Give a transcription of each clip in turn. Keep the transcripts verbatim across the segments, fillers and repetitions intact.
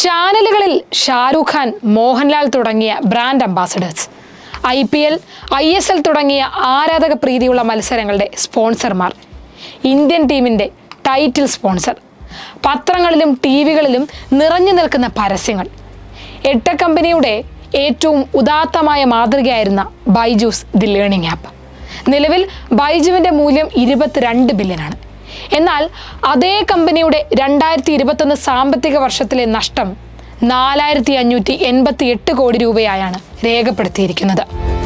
ചാനലുകളിൽ ഷാരൂഖ് ഖാൻ, മോഹൻലാൽ തുടങ്ങിയ brand ambassadors, I P L, I S L തുടങ്ങിയ ആരാധക പ്രീതിയുള്ള മത്സരങ്ങളുടെ സ്പോൺസർമാർ, ഇന്ത്യൻ ടീമിൻ്റെ ടൈറ്റിൽ സ്പോൺസർ, പത്രങ്ങളിലും ടി വികളിലും നിറഞ്ഞു നിൽക്കുന്ന പരസ്യങ്ങൾ. എട്ട കമ്പനിയുടെ ഏറ്റവും ഉദാത്തമായ മാതൃകയായിരുന്ന ബൈജൂസ് ദി ലേണിംഗ് ആപ്പ്. നിലവിൽ ബൈജുവിൻ്റെ മൂല്യം ഇരുപത്തിരണ്ട് ബില്യനാണ്. എന്നാൽ അതേ കമ്പനിയുടെ രണ്ടായിരത്തി ഇരുപത്തൊന്ന് സാമ്പത്തിക വർഷത്തിലെ നഷ്ടം നാലായിരത്തി അഞ്ഞൂറ്റി എൺപത്തി എട്ട് കോടി രൂപയായാണ് രേഖപ്പെടുത്തിയിരിക്കുന്നത്.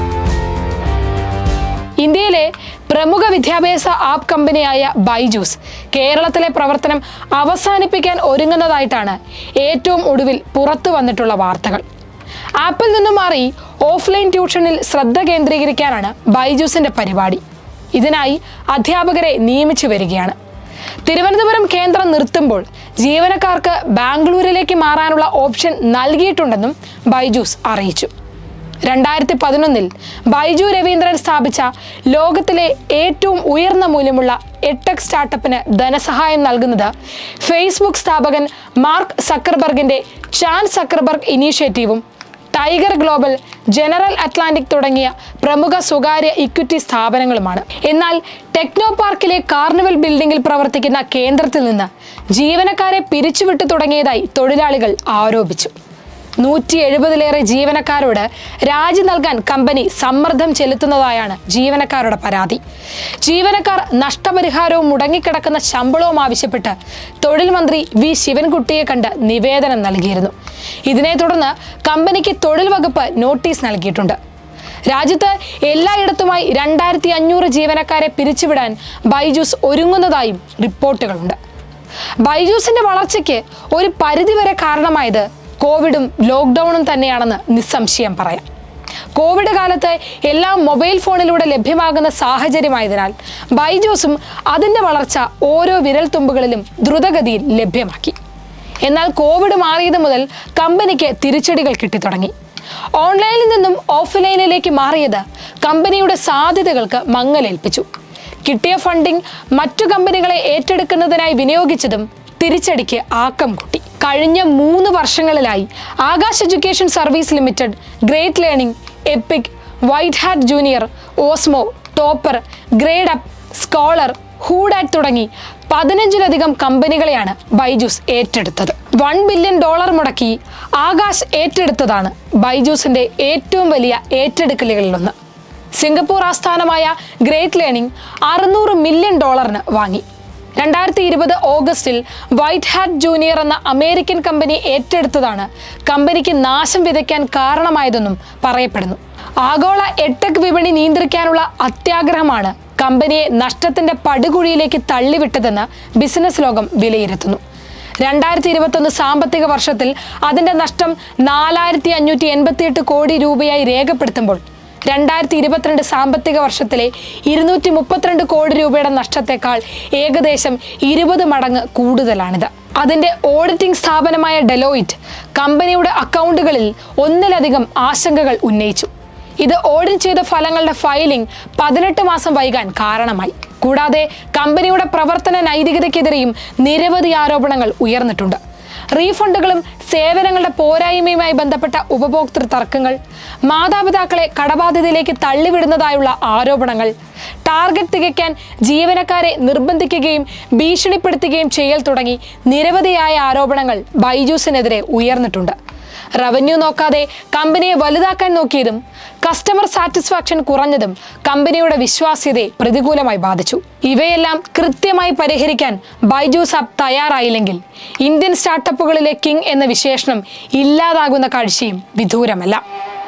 ഇന്ത്യയിലെ പ്രമുഖ വിദ്യാഭ്യാസ ആപ്പ് കമ്പനിയായ ബൈജൂസ് കേരളത്തിലെ പ്രവർത്തനം അവസാനിപ്പിക്കാൻ ഒരുങ്ങുന്നതായിട്ടാണ് ഏറ്റവും ഒടുവിൽ പുറത്തു വന്നിട്ടുള്ള വാർത്തകൾ. ആപ്പിൽ നിന്നും മാറി ഓഫ്ലൈൻ ട്യൂഷനിൽ ശ്രദ്ധ കേന്ദ്രീകരിക്കാനാണ് ബൈജൂസിന്റെ പരിപാടി. ഇതിനായി അധ്യാപകരെ നിയമിച്ചു വരികയാണ്. തിരുവനന്തപുരം കേന്ദ്രം നിർത്തുമ്പോൾ ജീവനക്കാർക്ക് ബാംഗ്ലൂരിലേക്ക് മാറാനുള്ള ഓപ്ഷൻ നൽകിയിട്ടുണ്ടെന്നും ബൈജൂസ് അറിയിച്ചു. രണ്ടായിരത്തി പതിനൊന്നിൽ ബൈജു രവീന്ദ്രൻ സ്ഥാപിച്ച ലോകത്തിലെ ഏറ്റവും ഉയർന്ന മൂല്യമുള്ള എട്ടെക് സ്റ്റാർട്ടപ്പിന് ധനസഹായം നൽകുന്നത് ഫേസ്ബുക്ക് സ്ഥാപകൻ മാർക്ക് സക്കർബർഗിന്റെ ചാൻ സക്കർബർഗ് ഇനീഷ്യേറ്റീവും ടൈഗർ ഗ്ലോബൽ, ജനറൽ അറ്റ്ലാന്റിക് തുടങ്ങിയ പ്രമുഖ സ്വകാര്യ ഇക്വിറ്റി സ്ഥാപനങ്ങളുമാണ്. എന്നാൽ ടെക്നോ പാർക്കിലെ കാർണിവൽ ബിൽഡിംഗിൽ പ്രവർത്തിക്കുന്ന കേന്ദ്രത്തിൽ നിന്ന് ജീവനക്കാരെ പിരിച്ചുവിട്ടു തുടങ്ങിയതായി തൊഴിലാളികൾ ആരോപിച്ചു. നൂറ്റി എഴുപതിലേറെ ജീവനക്കാരോട് രാജി നൽകാൻ കമ്പനി സമ്മർദ്ദം ചെലുത്തുന്നതായാണ് ജീവനക്കാരുടെ പരാതി. ജീവനക്കാർ നഷ്ടപരിഹാരവും മുടങ്ങിക്കിടക്കുന്ന ശമ്പളവും ആവശ്യപ്പെട്ട് തൊഴിൽ മന്ത്രി വി ശിവൻകുട്ടിയെ കണ്ട് നിവേദനം നൽകിയിരുന്നു. ഇതിനെ തുടർന്ന് കമ്പനിക്ക് തൊഴിൽ വകുപ്പ് നോട്ടീസ് നൽകിയിട്ടുണ്ട്. രാജ്യത്ത് എല്ലായിടത്തുമായി രണ്ടായിരത്തി അഞ്ഞൂറ് ജീവനക്കാരെ പിരിച്ചുവിടാൻ ബൈജൂസ് ഒരുങ്ങുന്നതായും റിപ്പോർട്ടുകളുണ്ട്. ബൈജൂസിന്റെ വളർച്ചയ്ക്ക് ഒരു പരിധിവരെ കാരണമായത് കോവിഡും ലോക്ക്ഡൌണും തന്നെയാണെന്ന് നിസ്സംശയം പറയാം. കോവിഡ് കാലത്ത് എല്ലാം മൊബൈൽ ഫോണിലൂടെ ലഭ്യമാകുന്ന സാഹചര്യമായതിനാൽ ബൈജൂസും അതിൻ്റെ വളർച്ച ഓരോ വിരൽത്തുമ്പുകളിലും ദ്രുതഗതിയിൽ ലഭ്യമാക്കി. എന്നാൽ കോവിഡ് മാറിയത് മുതൽ കമ്പനിക്ക് തിരിച്ചടികൾ കിട്ടിത്തുടങ്ങി. ഓൺലൈനിൽ നിന്നും ഓഫ്ലൈനിലേക്ക് മാറിയത് കമ്പനിയുടെ സാധ്യതകൾക്ക് മങ്ങലേൽപ്പിച്ചു. കിട്ടിയ ഫണ്ടിംഗ് മറ്റു കമ്പനികളെ ഏറ്റെടുക്കുന്നതിനായി വിനിയോഗിച്ചതും തിരിച്ചടിക്ക് ആക്കം കൂട്ടി. കഴിഞ്ഞ മൂന്ന് വർഷങ്ങളിലായി Aakash Education Service Limited, Great Learning, Epic, White Hat Junior, Osmo, Toppr, Gradeup, Scholr, ഹൂഡാറ്റ് തുടങ്ങി പതിനഞ്ചിലധികം കമ്പനികളെയാണ് ബൈജൂസ് ഏറ്റെടുത്തത്. വൺ ബില്യൺ ഡോളർ മുടക്കി ആകാശ് ഏറ്റെടുത്തതാണ് ബൈജൂസിന്റെ ഏറ്റവും വലിയ ഏറ്റെടുക്കലുകളിലൊന്ന്. സിംഗപ്പൂർ ആസ്ഥാനമായ ഗ്രേറ്റ് ലേണിംഗ് അറുന്നൂറ് മില്യൺ ഡോളറിന് വാങ്ങി. രണ്ടായിരത്തി ഇരുപത് ഓഗസ്റ്റിൽ വൈറ്റ് ഹാറ്റ് ജൂനിയർ എന്ന അമേരിക്കൻ കമ്പനി ഏറ്റെടുത്തതാണ് കമ്പനിക്ക് നാശം വിതയ്ക്കാൻ കാരണമായതെന്നും പറയപ്പെടുന്നു. ആഗോള എട്ടെക് വിപണി നിയന്ത്രിക്കാനുള്ള അത്യാഗ്രഹമാണ് കമ്പനിയെ നഷ്ടത്തിന്റെ പടുകുഴിയിലേക്ക് തള്ളിവിട്ടതെന്ന് ബിസിനസ് ലോകം വിലയിരുത്തുന്നു. രണ്ടായിരത്തി ഇരുപത്തൊന്ന് സാമ്പത്തിക വർഷത്തിൽ അതിന്റെ നഷ്ടം നാലായിരത്തി അഞ്ഞൂറ്റി എൺപത്തി എട്ട് കോടി രൂപയായി രേഖപ്പെടുത്തുമ്പോൾ രണ്ടായിരത്തി ഇരുപത്തിരണ്ട് സാമ്പത്തിക വർഷത്തിലെ ഇരുന്നൂറ്റി മുപ്പത്തിരണ്ട് കോടി രൂപയുടെ നഷ്ടത്തെക്കാൾ ഏകദേശം ഇരുപത് മടങ്ങ് കൂടുതലാണിത്. അതിന്റെ ഓഡിറ്റിംഗ് സ്ഥാപനമായ ഡെലോയിറ്റ് കമ്പനിയുടെ അക്കൗണ്ടുകളിൽ ഒന്നിലധികം ആശങ്കകൾ ഉന്നയിച്ചു. ഇത് ഓഡിറ്റ് ചെയ്ത ഫലങ്ങളുടെ ഫയലിംഗ് പതിനെട്ട് മാസം വൈകാൻ കാരണമായി. കൂടാതെ കമ്പനിയുടെ പ്രവർത്തന നൈതികതയ്ക്കെതിരെയും നിരവധി ആരോപണങ്ങൾ ഉയർന്നിട്ടുണ്ട്. റീഫണ്ടുകളും സേവനങ്ങളുടെ പോരായ്മയുമായി ബന്ധപ്പെട്ട ഉപഭോക്തൃ തർക്കങ്ങൾ, മാതാപിതാക്കളെ കടബാധ്യതയിലേക്ക് തള്ളിവിടുന്നതായുള്ള ആരോപണങ്ങൾ, ടാർഗറ്റ് തികയ്ക്കാൻ ജീവനക്കാരെ നിർബന്ധിക്കുകയും ഭീഷണിപ്പെടുത്തുകയും ചെയ്യൽ തുടങ്ങി നിരവധിയായ ആരോപണങ്ങൾ ബൈജൂസിനെതിരെ ഉയർന്നിട്ടുണ്ട്. റവന്യൂ നോക്കാതെ കമ്പനിയെ വലുതാക്കാൻ നോക്കിയതും കസ്റ്റമർ സാറ്റിസ്ഫാക്ഷൻ കുറഞ്ഞതും കമ്പനിയുടെ വിശ്വാസ്യതയെ പ്രതികൂലമായി ബാധിച്ചു. ഇവയെല്ലാം കൃത്യമായി പരിഹരിക്കാൻ ബൈജൂസ് ആപ്പ് തയ്യാറായില്ലെങ്കിൽ ഇന്ത്യൻ സ്റ്റാർട്ടപ്പുകളിലെ കിങ് എന്ന വിശേഷണം ഇല്ലാതാകുന്ന കാഴ്ചയും വിദൂരമല്ല.